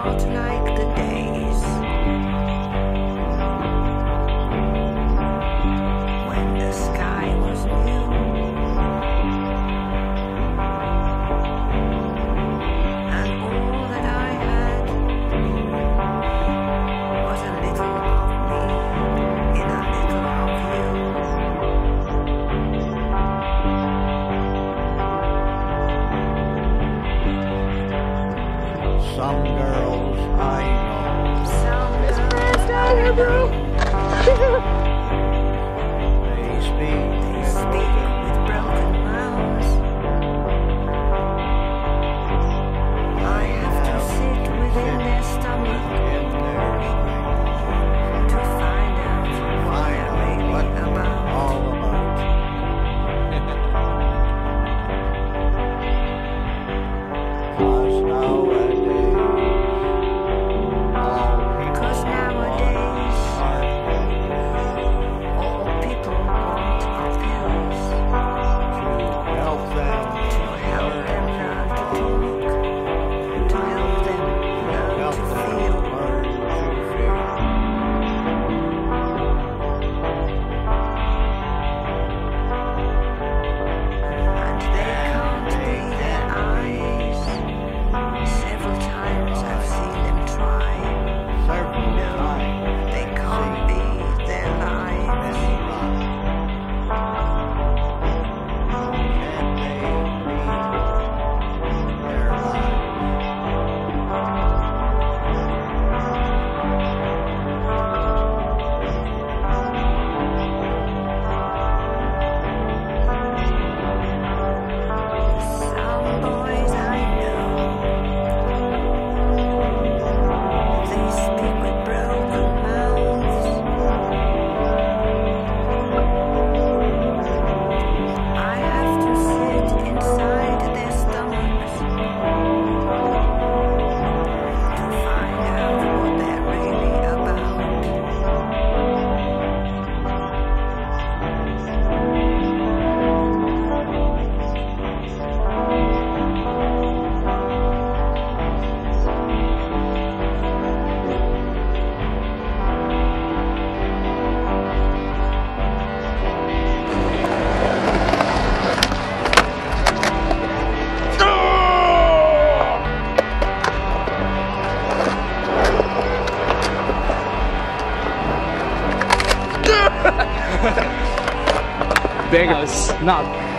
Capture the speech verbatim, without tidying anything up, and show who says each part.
Speaker 1: not like the days when the sky was new and all that I had was a little of me in a little of you.
Speaker 2: Some girls I know.
Speaker 1: Some
Speaker 3: It's
Speaker 1: girls
Speaker 3: Chris down here, bro.
Speaker 2: They speak.
Speaker 1: they speak with broken mouths. I have to sit within their stomach
Speaker 2: In their stomach.
Speaker 1: to find out what
Speaker 2: Find
Speaker 1: they're
Speaker 2: out
Speaker 1: really
Speaker 2: what
Speaker 1: about.
Speaker 2: all about. Cause nowadays, all people
Speaker 1: Cause nowadays,
Speaker 2: are
Speaker 1: all people want are pills
Speaker 2: to help them,
Speaker 1: to help them learn to talk, to help them learn
Speaker 2: help
Speaker 1: to
Speaker 2: them
Speaker 1: feel.
Speaker 2: learn to feel.
Speaker 1: And they can't be their eyes. Several times I've seen them try.
Speaker 2: Several
Speaker 1: No,
Speaker 2: times
Speaker 1: they can't be their lives.
Speaker 2: any lie. Can they be their lives?
Speaker 1: Some boys I know, they speak with broken mouths. I have to sit inside their stomachs to find out what they're really about.
Speaker 3: Bangers. Not